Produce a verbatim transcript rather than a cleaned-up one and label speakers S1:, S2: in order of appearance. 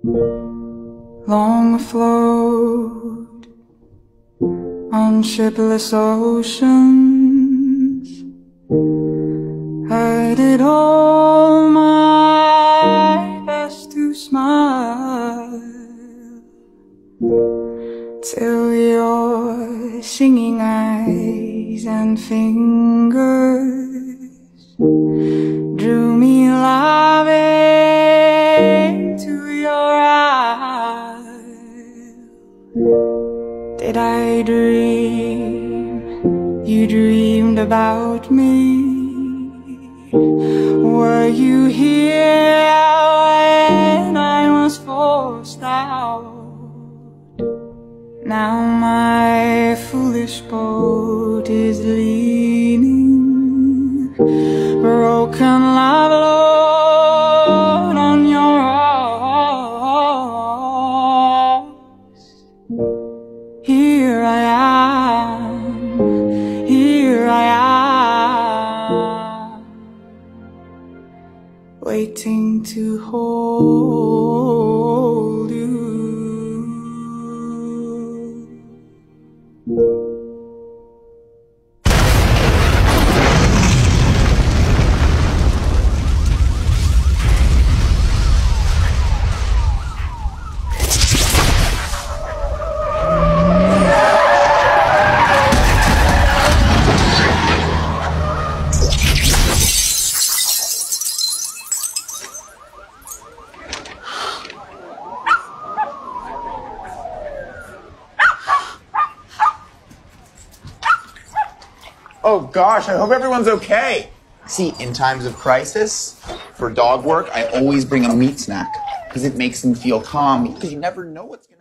S1: long afloat on shipless oceans, I did all my best to smile, till your singing eyes and fingers drew me loving to your eyes. Did I dream you dreamed about me? Were you here when I was forced out? Now my foolish boat is leaning, broken love load on your rocks. Here I am, here I am, waiting to hold you.
S2: Oh gosh, I hope everyone's okay. See, in times of crisis, for dog work, I always bring a meat snack because it makes them feel calm because you never know what's gonna